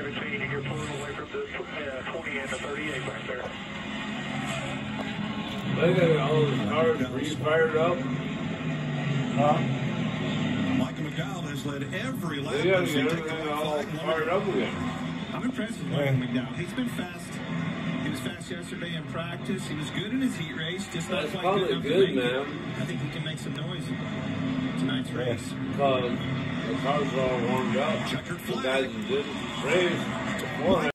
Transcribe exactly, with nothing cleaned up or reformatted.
seventeen, and you're pulling away from the uh, twenty and the thirty-eight back there. Look at all the cars. Were you fired up? Huh? Michael McDowell has led every lap. They gotta get everything all fired up again. I'm impressed with Michael McDowell. He's been fast. He was fast yesterday in practice. He was good in his heat race, just not That's quite probably good enough good, to make man. it. I think he can make some noise in tonight's race. Because the cars are all warmed up. Checkered The flag. guys that didn't race beforehand.